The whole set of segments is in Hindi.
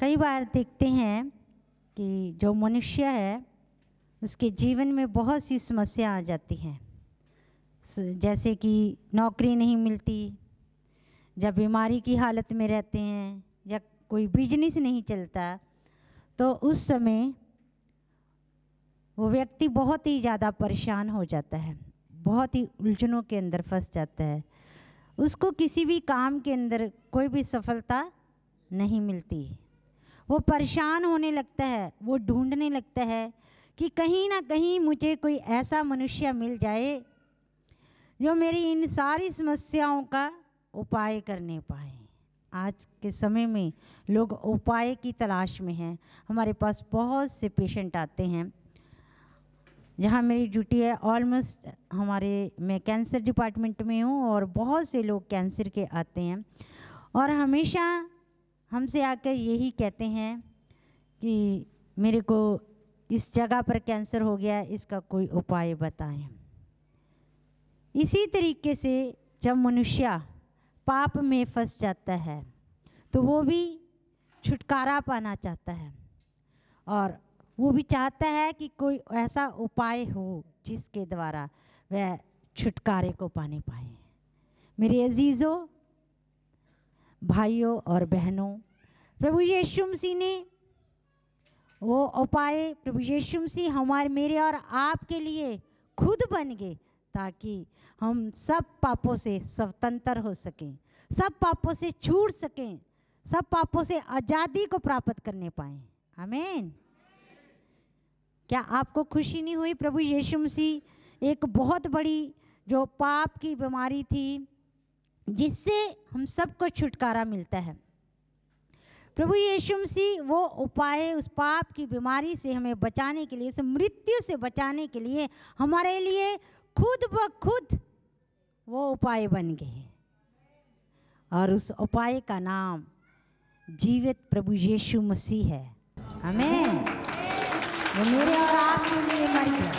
कई बार देखते हैं कि जो मनुष्य है उसके जीवन में बहुत सी समस्या आ जाती हैं, जैसे कि नौकरी नहीं मिलती, जब बीमारी की हालत में रहते हैं या कोई बिजनेस नहीं चलता, तो उस समय वो व्यक्ति बहुत ही ज़्यादा परेशान हो जाता है, बहुत ही उलझनों के अंदर फंस जाता है। उसको किसी भी काम के अंदर कोई भी सफलता नहीं मिलती। वो परेशान होने लगता है, वो ढूंढने लगता है कि कहीं ना कहीं मुझे कोई ऐसा मनुष्य मिल जाए जो मेरी इन सारी समस्याओं का उपाय करने पाए। आज के समय में लोग उपाय की तलाश में हैं। हमारे पास बहुत से पेशेंट आते हैं, जहाँ मेरी ड्यूटी है ऑलमोस्ट मैं कैंसर डिपार्टमेंट में हूँ और बहुत से लोग कैंसर के आते हैं और हमेशा हमसे आकर यही कहते हैं कि मेरे को इस जगह पर कैंसर हो गया, इसका कोई उपाय बताएं। इसी तरीके से जब मनुष्य पाप में फंस जाता है तो वो भी छुटकारा पाना चाहता है और वो भी चाहता है कि कोई ऐसा उपाय हो जिसके द्वारा वह छुटकारे को पाने पाए। मेरे अजीज़ों, भाइयों और बहनों, प्रभु यीशु मसीह ने वो उपाय, प्रभु यीशु मसीह मेरे और आपके लिए खुद बन गए ताकि हम सब पापों से स्वतंत्र हो सकें, सब पापों से छूट सकें, सब पापों से आज़ादी को प्राप्त करने पाएं। आमीन। क्या आपको खुशी नहीं हुई? प्रभु यीशु मसीह एक बहुत बड़ी जो पाप की बीमारी थी जिससे हम सबको छुटकारा मिलता है, प्रभु यीशु मसीह वो उपाय उस पाप की बीमारी से हमें बचाने के लिए, उस मृत्यु से बचाने के लिए हमारे लिए खुद ब खुद वो उपाय बन गए और उस उपाय का नाम जीवित प्रभु यीशु मसीह है। आमीन। वो मेरे और आपके लिए मर गया।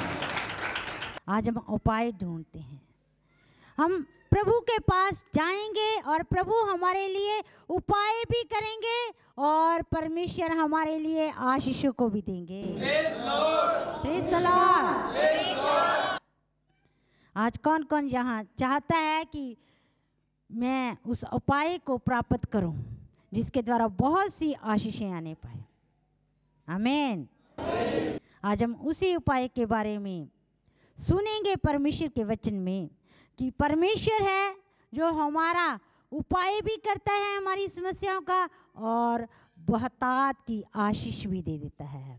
आज हम उपाय ढूंढते हैं, हम प्रभु के पास जाएंगे और प्रभु हमारे लिए उपाय भी करेंगे और परमेश्वर हमारे लिए आशीषों को भी देंगे। Praise the lord. आज कौन कौन यहाँ चाहता है कि मैं उस उपाय को प्राप्त करूं जिसके द्वारा बहुत सी आशीषें आने पाए? आमीन। आज हम उसी उपाय के बारे में सुनेंगे परमेश्वर के वचन में कि परमेश्वर है जो हमारा उपाय भी करता है हमारी समस्याओं का और बहुतायत की आशीष भी दे देता है।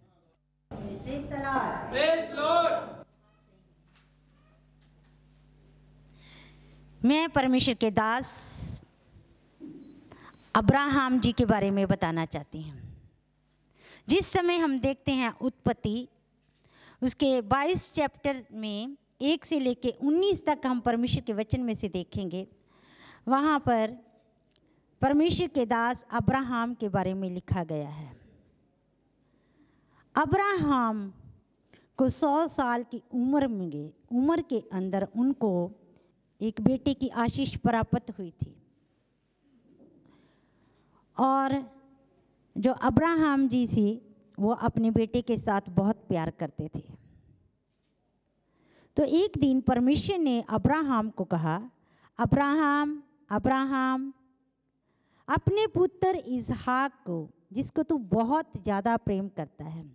Praise lord. मैं परमेश्वर के दास अब्राहम जी के बारे में बताना चाहती हूँ। जिस समय हम देखते हैं उत्पत्ति उसके 22 चैप्टर में 1 से लेके 19 तक हम परमेश्वर के वचन में से देखेंगे, वहाँ पर परमेश्वर के दास अब्राहम के बारे में लिखा गया है। अब्राहम को 100 साल की उम्र के अंदर उनको एक बेटे की आशीष प्राप्त हुई थी और जो अब्राहम जी थी वो अपने बेटे के साथ बहुत प्यार करते थे। तो एक दिन परमेश्वर ने अब्राहम को कहा, अब्राहम अब्राहम, अपने पुत्र इसहाक को जिसको तू बहुत ज़्यादा प्रेम करता है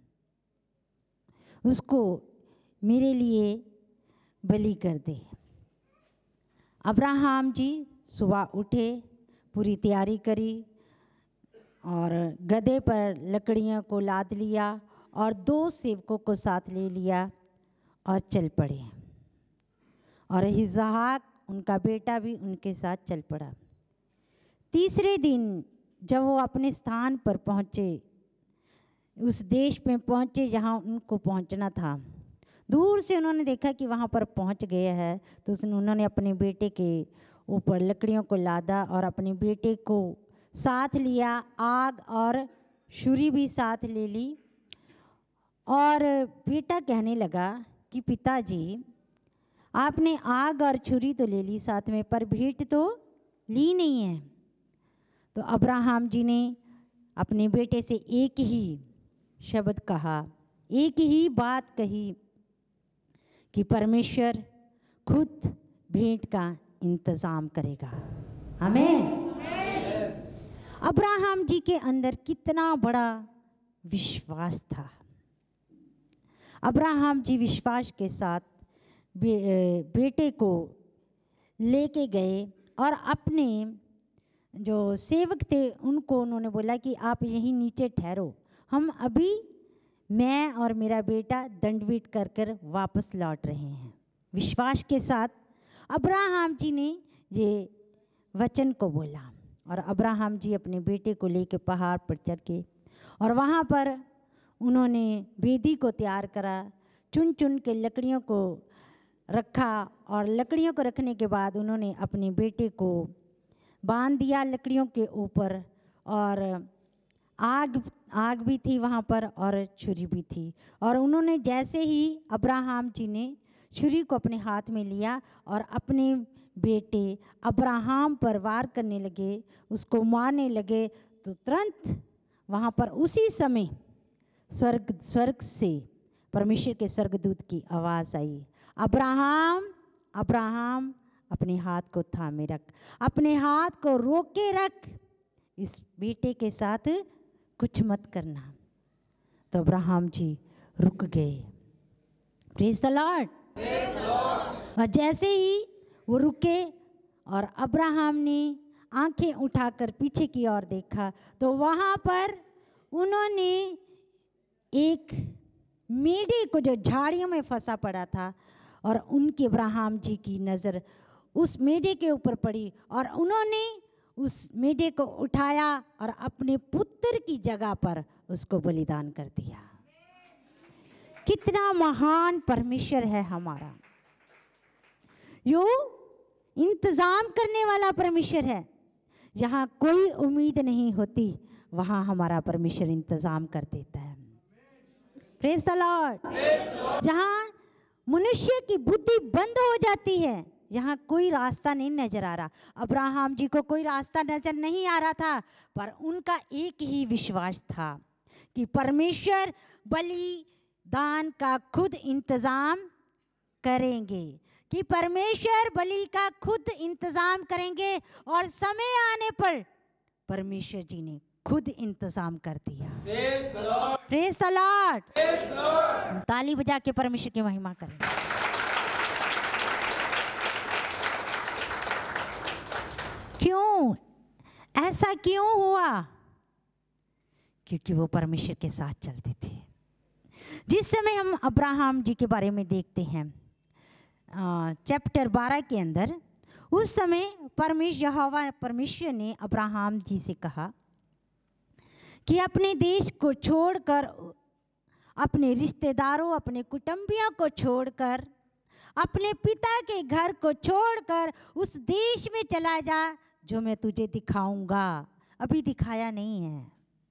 उसको मेरे लिए बलि कर दे। अब्राहम जी सुबह उठे, पूरी तैयारी करी और गधे पर लकड़ियों को लाद लिया और 2 सेवकों को साथ ले लिया और चल पड़े और इसहाक उनका बेटा भी उनके साथ चल पड़ा। तीसरे दिन जब वो अपने स्थान पर पहुँचे, उस देश में पहुँचे जहाँ उनको पहुँचना था, दूर से उन्होंने देखा कि वहाँ पर पहुँच गया है तो उन्होंने अपने बेटे के ऊपर लकड़ियों को लादा और अपने बेटे को साथ लिया, आग और छुरी भी साथ ले ली और बेटा कहने लगा कि पिताजी आपने आग और छुरी तो ले ली साथ में, पर भेंट तो ली नहीं है। तो अब्राहम जी ने अपने बेटे से एक ही शब्द कहा, एक ही बात कही कि परमेश्वर खुद भेंट का इंतज़ाम करेगा। आमीन। अब्राहम जी के अंदर कितना बड़ा विश्वास था। अब्राहम जी विश्वास के साथ बेटे को लेके गए और अपने जो सेवक थे उनको उन्होंने बोला कि आप यहीं नीचे ठहरो, हम अभी मैं और मेरा बेटा दंडवत कर कर वापस लौट रहे हैं। विश्वास के साथ अब्राहम जी ने ये वचन को बोला और अब्राहम जी अपने बेटे को लेकर पहाड़ पर चढ़ के और वहाँ पर उन्होंने वेदी को तैयार करा, चुन चुन के लकड़ियों को रखा और लकड़ियों को रखने के बाद उन्होंने अपने बेटे को बांध दिया लकड़ियों के ऊपर और आग भी थी वहाँ पर और छुरी भी थी। और उन्होंने जैसे ही अब्राहम जी ने छुरी को अपने हाथ में लिया और अपने बेटे अब्राहम पर वार करने लगे, उसको मारने लगे, तो तुरंत वहाँ पर उसी समय स्वर्ग से परमेश्वर के स्वर्गदूत की आवाज़ आई, अब्राहम अब्राहम अपने हाथ को थामे रख, अपने हाथ को रोके रख, इस बेटे के साथ कुछ मत करना। तो अब्राहम जी रुक गए। Praise the lord. और जैसे ही वो रुके और अब्राहम ने आंखें उठाकर पीछे की ओर देखा तो वहाँ पर उन्होंने एक मेढ़े को जो झाड़ियों में फंसा पड़ा था और उनके अब्राहम जी की नज़र उस मेढ़े के ऊपर पड़ी और उन्होंने उस मेढ़े को उठाया और अपने पुत्र की जगह पर उसको बलिदान कर दिया। कितना महान परमेश्वर है हमारा, यो इंतज़ाम करने वाला परमेश्वर है। जहाँ कोई उम्मीद नहीं होती वहाँ हमारा परमेश्वर इंतज़ाम कर देता है। Praise the lord. जहाँ मनुष्य की बुद्धि बंद हो जाती है, यहाँ कोई रास्ता नहीं नजर आ रहा। अब्राहम जी को कोई रास्ता नजर नहीं आ रहा था, पर उनका एक ही विश्वास था कि परमेश्वर बलिदान का खुद इंतज़ाम करेंगे, कि परमेश्वर बलि का खुद इंतज़ाम करेंगे। और समय आने पर परमेश्वर जी ने खुद इंतज़ाम कर दिया। Praise the lord. ताली बजा के परमेश्वर की महिमा करें। क्यों ऐसा क्यों हुआ? क्योंकि वो परमेश्वर के साथ चलते थे। जिस समय हम अब्राहम जी के बारे में देखते हैं चैप्टर 12 के अंदर, उस समय परमेश्वर ने अब्राहम जी से कहा कि अपने देश को छोड़कर, अपने रिश्तेदारों, अपने कुटुंबियों को छोड़कर, अपने पिता के घर को छोड़कर उस देश में चला जा जो मैं तुझे दिखाऊंगा। अभी दिखाया नहीं है।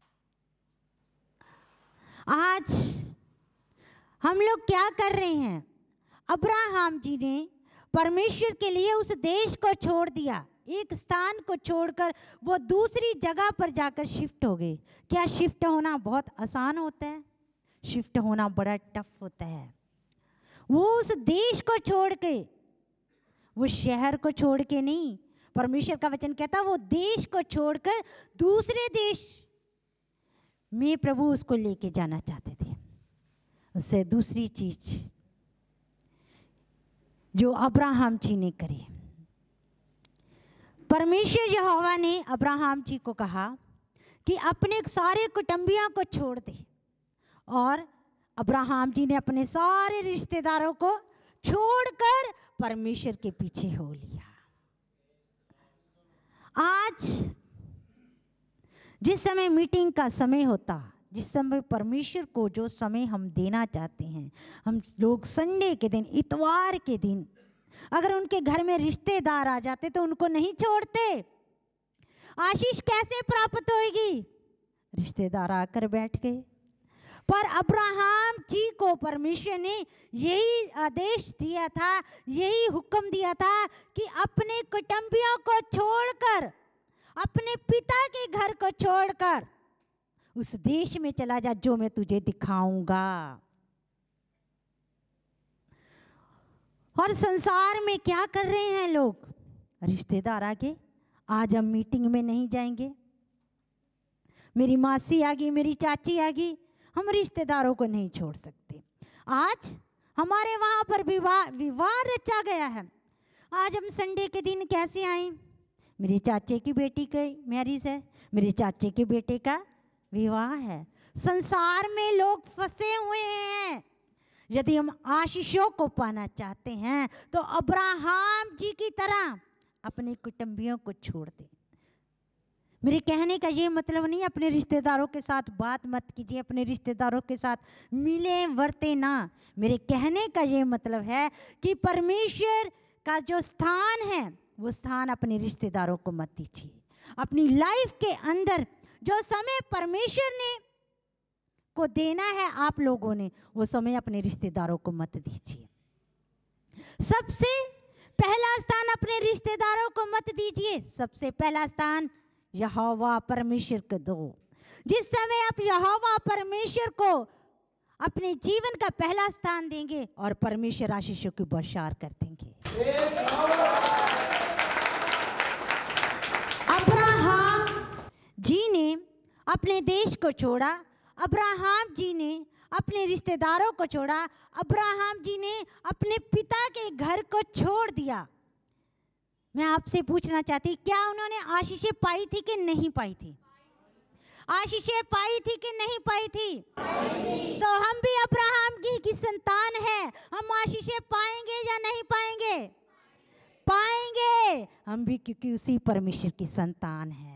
आज हम लोग क्या कर रहे हैं? अब्राहम जी ने परमेश्वर के लिए उस देश को छोड़ दिया, एक स्थान को छोड़कर वो दूसरी जगह पर जाकर शिफ्ट हो गए। क्या शिफ्ट होना बहुत आसान होता है? शिफ्ट होना बड़ा टफ होता है। वो उस देश को छोड़ के, वो शहर को छोड़ के नहीं, परमेश्वर का वचन कहता वो देश को छोड़कर दूसरे देश में प्रभु उसको लेके जाना चाहते थे। उससे दूसरी चीज जो अब्राहम जी ने करी, परमेश्वर यहोवा ने अब्राहम जी को कहा कि अपने सारे कुटुंबियों को छोड़ दे, और अब्राहम जी ने अपने सारे रिश्तेदारों को छोड़कर परमेश्वर के पीछे हो लिया। आज जिस समय मीटिंग का समय होता, जिस समय परमेश्वर को जो समय हम देना चाहते हैं, हम लोग संडे के दिन, इतवार के दिन अगर उनके घर में रिश्तेदार आ जाते तो उनको नहीं छोड़ते। आशीष कैसे प्राप्त होगी? रिश्तेदार आकर बैठ गए। पर अब्राहम जी को परमेश्वर ने यही आदेश दिया था, यही हुक्म दिया था कि अपने कुटुंबियों को छोड़कर, अपने पिता के घर को छोड़कर उस देश में चला जा जो मैं तुझे दिखाऊंगा। और संसार में क्या कर रहे हैं लोग? रिश्तेदार आगे, आज हम मीटिंग में नहीं जाएंगे, मेरी मासी आ गई, मेरी चाची आ गई, हम रिश्तेदारों को नहीं छोड़ सकते। आज हमारे वहाँ पर विवाह रचा गया है। आज हम संडे के दिन कैसे आए? मेरी चाचे की बेटी की मैरिज है, मेरे चाचे के बेटे का विवाह है। संसार में लोग फंसे हुए हैं। यदि हम आशीषों को पाना चाहते हैं तो अब्राहम जी की तरह अपने कुटुंबियों को छोड़ दें। मेरे कहने का ये मतलब नहीं अपने रिश्तेदारों के साथ बात मत कीजिए, अपने रिश्तेदारों के साथ मिले वर्ते ना। मेरे कहने का ये मतलब है कि परमेश्वर का जो स्थान है वो स्थान अपने रिश्तेदारों को मत दीजिए। अपनी लाइफ के अंदर जो समय परमेश्वर ने को देना है आप लोगों ने, वो समय अपने रिश्तेदारों को मत दीजिए। सबसे पहला स्थान अपने रिश्तेदारों को मत दीजिए, सबसे पहला स्थान यहोवा परमेश्वर को दो। जिस समय आप यहोवा परमेश्वर को अपने जीवन का पहला स्थान देंगे और परमेश्वर आशीषों की बौछार कर देंगे। अब्राहम जी ने अपने देश को छोड़ा, अब्राहम जी ने अपने रिश्तेदारों को छोड़ा, अब्राहम जी ने अपने पिता के घर को छोड़ दिया। मैं आपसे पूछना चाहती, क्या उन्होंने आशीषें पाई थी कि नहीं पाई थी? आशीषें पाई थी कि नहीं पाई थी? तो हम भी अब्राहम जी की संतान है, हम आशीषें पाएंगे या नहीं पाएंगे? पाएंगे हम भी, क्योंकि उसी परमेश्वर की संतान है।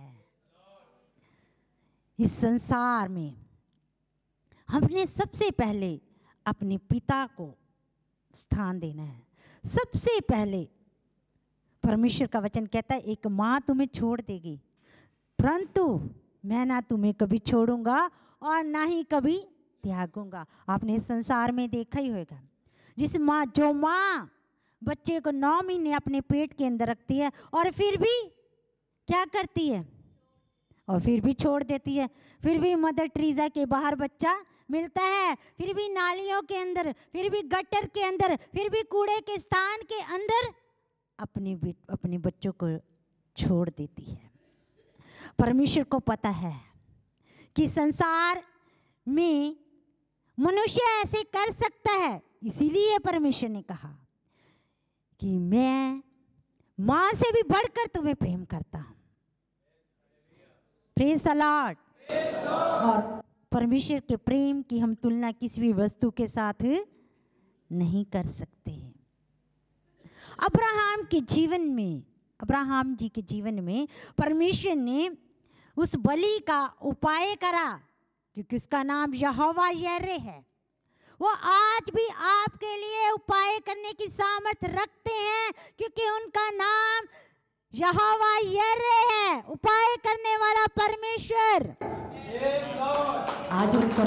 इस संसार में हमने सबसे पहले अपने पिता को स्थान देना है। सबसे पहले परमेश्वर का वचन कहता है एक माँ तुम्हें छोड़ देगी, परंतु मैं ना तुम्हें कभी छोड़ूंगा और ना ही कभी त्यागूंगा। आपने संसार में देखा ही होगा, जो माँ बच्चे को 9 महीने अपने पेट के अंदर रखती है और फिर भी क्या करती है? और फिर भी छोड़ देती है। फिर भी मदर टेरेसा के बाहर बच्चा मिलता है, फिर भी नालियों के अंदर, फिर भी गटर के अंदर, फिर भी कूड़े के स्थान के अंदर अपने बच्चों को छोड़ देती है। परमेश्वर को पता है कि संसार में मनुष्य ऐसे कर सकता है, इसीलिए परमेश्वर ने कहा कि मैं माँ से भी बढ़कर तुम्हें प्रेम करता हूँ। Praise the lord. और परमेश्वर के प्रेम की हम तुलना किसी भी वस्तु के साथ नहीं कर सकते। अब्राहम जी के जीवन में परमेश्वर ने उस बलि का उपाय करा, क्योंकि उसका नाम यहोवा यिरे है। वो आज भी आपके लिए उपाय करने की सामर्थ रखते हैं, क्योंकि उनका नाम यहोवा यिरे है, उपाय करने वाला परमेश्वर। आज उनका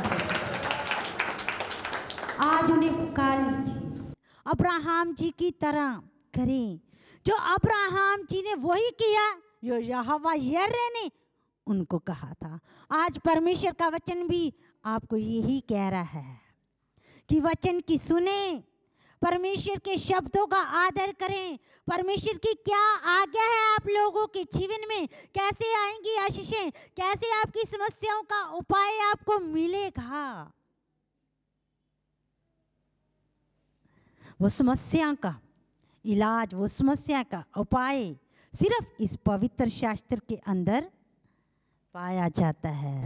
आज उन्हें पुकार लीजिए, अब्राहम जी की तरह करें। जो अब्राहम जी ने वही किया जो यहोवा यिरे ने उनको कहा था। आज परमेश्वर का वचन भी आपको यही कह रहा है कि वचन की सुने, परमेश्वर के शब्दों का आदर करें। परमेश्वर की क्या आज्ञा है आप लोगों के जीवन में, कैसे आएंगी आशीषें, कैसे आपकी समस्याओं का उपाय आपको मिलेगा। वो समस्या का इलाज, वो समस्या का उपाय सिर्फ इस पवित्र शास्त्र के अंदर पाया जाता है।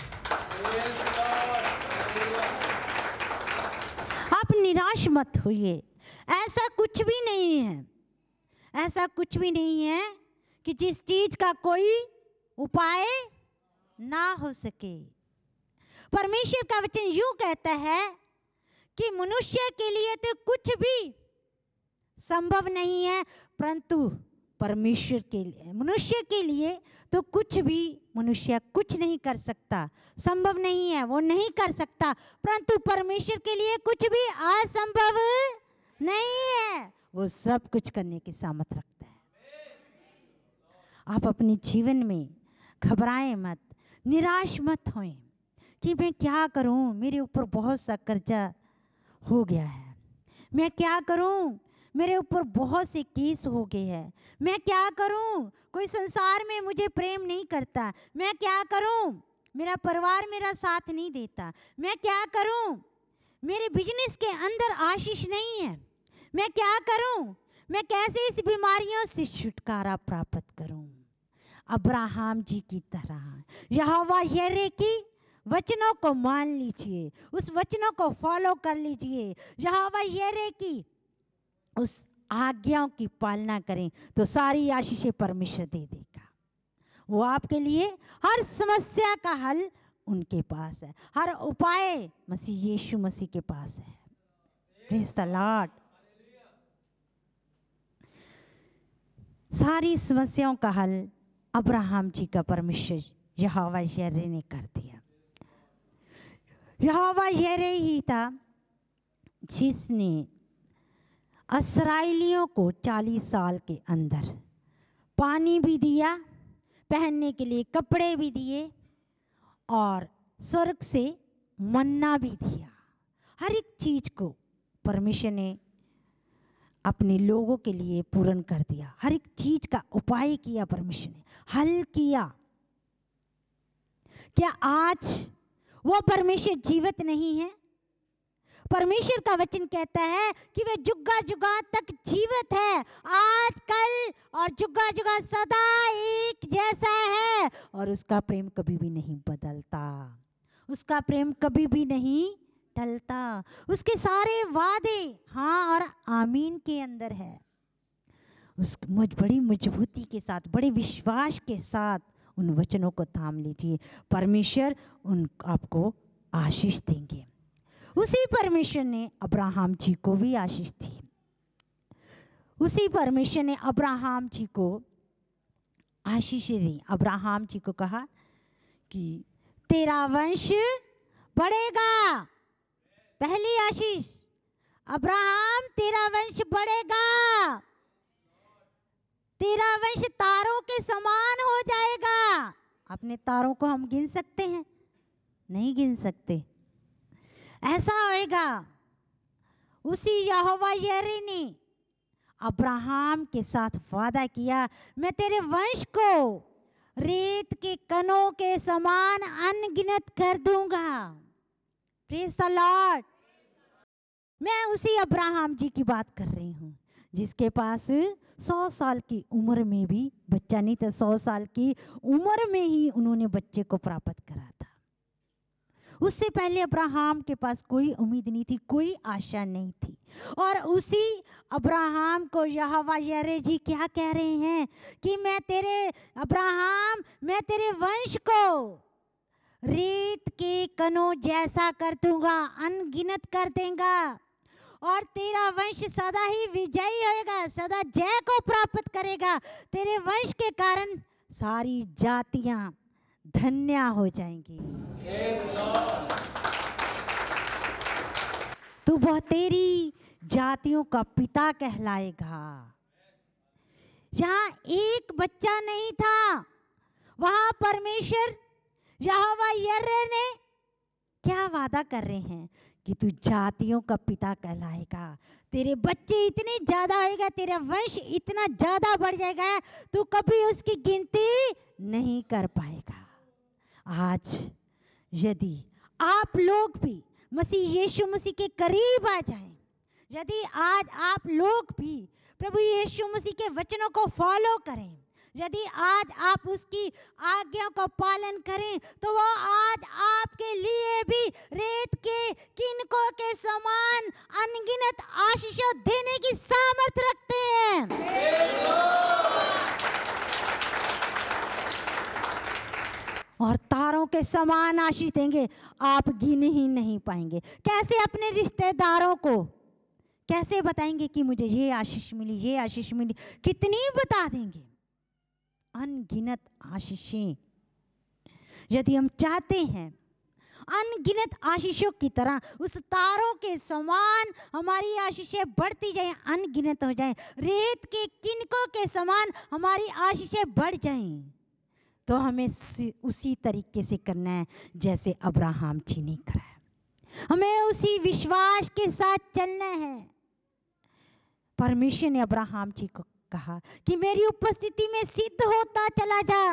आप निराश मत होइए। ऐसा कुछ भी नहीं है, ऐसा कुछ भी नहीं है कि जिस चीज का कोई उपाय ना हो सके। परमेश्वर का वचन यूं कहता है कि मनुष्य के लिए तो कुछ भी संभव नहीं है, परंतु परमेश्वर के लिए, मनुष्य के लिए तो कुछ भी मनुष्य कुछ नहीं कर सकता, संभव नहीं है, वो नहीं कर सकता। परंतु परमेश्वर के लिए कुछ भी असंभव नहीं है, वो सब कुछ करने की सामर्थ रखता है। आप अपने जीवन में घबराएं मत, निराश मत होएं कि मैं क्या करूं, मेरे ऊपर बहुत सा कर्जा हो गया है, मैं क्या करूं, मेरे ऊपर बहुत से केस हो गए हैं, मैं क्या करूं, कोई संसार में मुझे प्रेम नहीं करता, मैं क्या करूं, मेरा परिवार मेरा साथ नहीं देता, मैं क्या करूं, मेरे बिजनेस के अंदर आशीष नहीं है, मैं क्या करूं, मैं कैसे इस बीमारियों से छुटकारा प्राप्त करूं। अब्राहम जी की तरह यहोवा यिर्हे की वचनों को मान लीजिए, उस वचनों को फॉलो कर लीजिए, यहोवा यिर्हे की उस आज्ञाओं की पालना करें तो सारी आशीषें परमेश्वर दे देगा। वो आपके लिए हर समस्या का हल उनके पास है, हर उपाय मसीह यीशु मसीह के पास है। Praise the lord. सारी समस्याओं का हल अब्राहम जी का परमेश्वर यहोवा यिर्हे ने कर दिया। यहोवा यिर्हे ही था जिसने इस्राएलियों को 40 साल के अंदर पानी भी दिया, पहनने के लिए कपड़े भी दिए और स्वर्ग से मन्ना भी दिया। हर एक चीज को परमेश्वर ने अपने लोगों के लिए पूर्ण कर दिया, हर एक चीज का उपाय किया परमेश्वर ने, हल किया। क्या आज वो परमेश्वर जीवित नहीं है? परमेश्वर का वचन कहता है कि वे जुगा जुगा तक जीवित है, आज कल और जुगा जुगा सदा एक जैसा है, और उसका प्रेम कभी भी नहीं बदलता, उसका प्रेम कभी भी नहीं टलता, उसके सारे वादे हाँ और आमीन के अंदर है। उस बड़ी मजबूती के साथ, बड़े विश्वास के साथ उन वचनों को थाम लीजिए, परमेश्वर उन आपको आशीष देंगे। उसी परमेश्वर ने अब्राहम जी को भी आशीष दी, उसी परमेश्वर ने अब्राहम जी को आशीष दी। अब्राहम जी को कहा कि तेरा वंश बढ़ेगा, पहली आशीष, अब्राहम तेरा वंश बढ़ेगा, तेरा वंश तारों के समान हो जाएगा। अपने तारों को हम गिन सकते हैं? नहीं गिन सकते। ऐसा होएगा। उसी यहोवा यिर्हे ने अब्राहम के साथ वादा किया, मैं तेरे वंश को रेत के कणों के समान अनगिनत कर दूंगा। Praise the lord. मैं उसी अब्राहम जी की बात कर रही हूँ जिसके पास 100 साल की उम्र में भी बच्चा नहीं था, 100 साल की उम्र में ही उन्होंने बच्चे को प्राप्त करा था। उससे पहले अब्राहम के पास कोई उम्मीद नहीं थी, कोई आशा नहीं थी, और उसी अब्राहम को यहोवा यिर्हे जी क्या कह रहे हैं कि मैं तेरे अब्राहम, मैं तेरे वंश को रेत के कणों जैसा कर दूंगा, अनगिनत कर देगा, और तेरा वंश सदा ही विजयी होएगा, सदा जय को प्राप्त करेगा। तेरे वंश के कारण सारी जातियां धन्य हो जाएंगी। तू बहुतेरी जातियों का पिता कहलाएगा। यहाँ एक बच्चा नहीं था, वहां परमेश्वर यहोवा यिर्हे ने क्या वादा कर रहे हैं कि तू जातियों का पिता कहलाएगा, तेरे बच्चे इतने ज्यादा होएगा, तेरा वंश इतना ज्यादा बढ़ जाएगा, तू कभी उसकी गिनती नहीं कर पाएगा। आज यदि आप लोग भी मसीह यीशु मसीह के करीब आ जाएं, यदि आज आप लोग भी प्रभु यीशु मसीह के वचनों को फॉलो करें, यदि आज आप उसकी आज्ञा का पालन करें, तो वो आज आपके लिए भी रेत के किनकों के समान अनगिनत आशीषों देने की सामर्थ रखते हैं, और तारों के समान आशीष देंगे, आप गिन ही नहीं पाएंगे। कैसे अपने रिश्तेदारों को कैसे बताएंगे कि मुझे ये आशीष मिली, ये आशीष मिली, कितनी बता देंगे? अनगिनत आशीषें। यदि हम चाहते हैं अनगिनत आशीषों की तरह उस तारों के समान हमारी आशीषें बढ़ती जाएं, अनगिनत हो जाएं, रेत के किनकों के समान हमारी आशीषें बढ़ जाएं, तो हमें उसी तरीके से करना है जैसे अब्राहम जी ने करा है। हमें उसी विश्वास के साथ चलना है। परमेश्वर ने अब्राहम जी को कहा कि मेरी उपस्थिति में सिद्ध होता चला जा,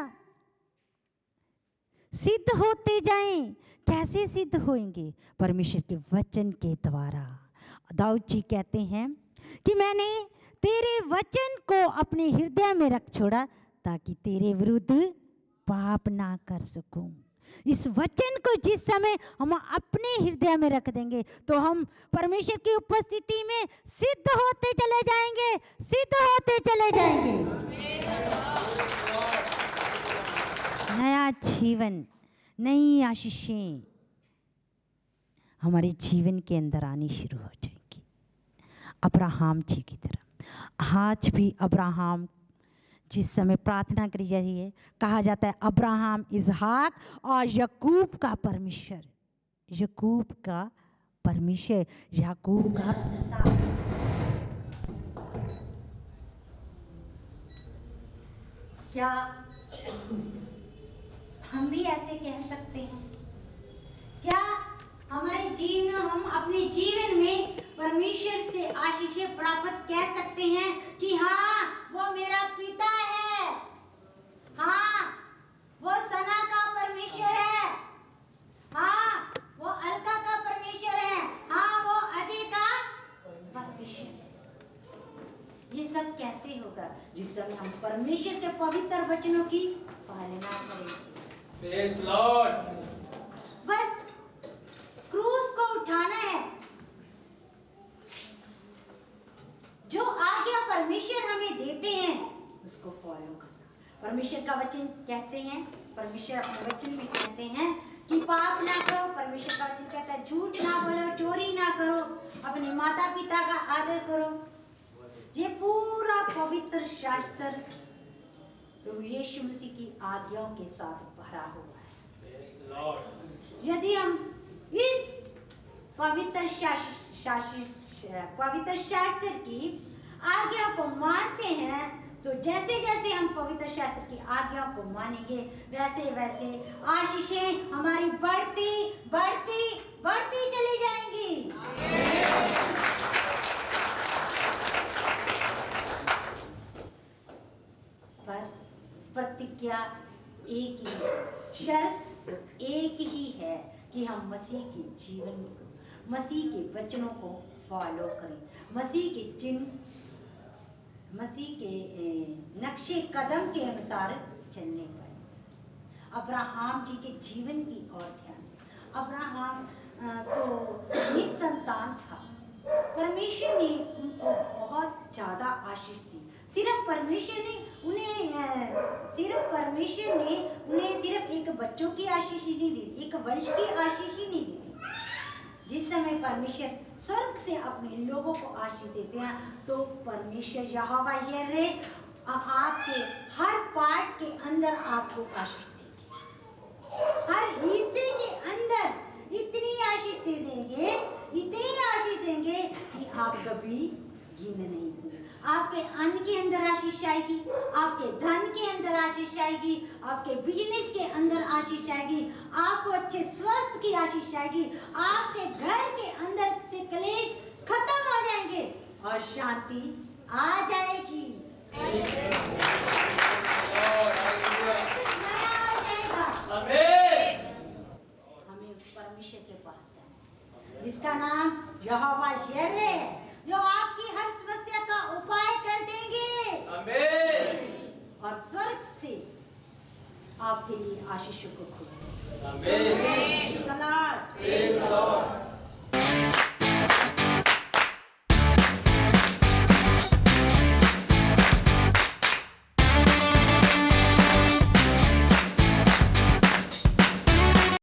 सिद्ध होते जाएं। कैसे सिद्ध होंगे? परमेश्वर के वचन के द्वारा। दाऊद जी कहते हैं कि मैंने तेरे वचन को अपने हृदय में रख छोड़ा ताकि तेरे विरुद्ध पाप ना कर सकूं। इस वचन को जिस समय हम अपने हृदय में रख देंगे तो हम परमेश्वर की उपस्थिति में सिद्ध होते चले जाएंगे, सिद्ध होते चले जाएंगे। नया जीवन, नई आशीषें हमारे जीवन के अंदर आनी शुरू हो जाएंगी, अब्राहम जी की तरह। आज भी अब्राहम जिस समय प्रार्थना करी जाती है, कहा जाता है अब्राहम, इसहाक और याकूब का परमेश्वर, याकूब का परमेश्वर, याकूब का पिता। क्या हम भी ऐसे कह सकते हैं? क्या हमारे जीवन, हम अपने जीवन में परमेश्वर से आशीषें प्राप्त कह सकते हैं कि हाँ वो मेरा पिता है, हाँ वो सना का परमेश्वर है, हाँ वो अलका का परमेश्वर है, हाँ वो अजय का परमेश्वर है। ये सब कैसे होगा? जिस समय हम परमेश्वर के पवित्र वचनों की पालना करेंगे। Praise the Lord. बस क्रूस को उठाना है। जो आज्ञा परमेश्वर हमें देते हैं उसको फॉलो करना। परमेश्वर का वचन कहते हैं, परमेश्वर अपने वचन में कहते हैं कि पाप ना करो। परमेश्वर का वचन कहता है झूठ ना बोलो, चोरी ना करो, अपने माता पिता का आदर करो। ये पूरा पवित्र शास्त्र प्रभु यीशु मसीह की आज्ञाओं के साथ भरा हुआ है। यदि हम इस पवित्र शास्त्र की आज्ञा को मानते हैं तो जैसे जैसे हम पवित्र शास्त्र की आज्ञाओं को मानेंगे वैसे वैसे आशीषें हमारी बढ़ती बढ़ती बढ़ती चली जाएंगी। पर प्रतिज्ञा एक ही है, शर्त एक ही है कि हम मसीह के जीवन को, मसीह के वचनों को फॉलो करें, मसीह के चिन्ह, मसीह के नक्शे कदम के अनुसार चलने पड़े। अब्राहम जी के जीवन की ओर ध्यान। अब्राहम तो निसंतान था। परमेश्वर ने उनको बहुत ज़्यादा आशीष दी। सिर्फ परमेश्वर ने उन्हें सिर्फ एक बच्चों की आशीष ही नहीं दी, एक वंश की आशीष ही नहीं दी थी। जिस समय परमेश्वर स्वर्ग से अपने लोगों को आशीष देते हैं तो परमेश्वर यहोवा यिर्हे आपके हर पार्ट के अंदर आपको आशीष देंगे, हर हिस्से के अंदर इतनी आशीष दे देंगे, इतनी आशीष देंगे कि आप कभी गिन नहीं सकते। आपके अन्न के अंदर आशीष आएगी, आपके धन के अंदर आशीष आएगी, आपके बिजनेस के अंदर आशीष आएगी, आपको अच्छे स्वास्थ्य की आशीष आएगी, आपके घर के अंदर से क्लेश खत्म हो जाएंगे और शांति आ जाएगी। नया हो जाएगा। हमें उस परमेश्वर के पास जाना है जिसका नाम यहोवा यिर्हे है, जो आपकी हर समस्या का उपाय कर देंगे। आमीन। और स्वर्ग से आपके लिए आशीषों को खोलेंगे। आमीन। सलाम। Praise the Lord.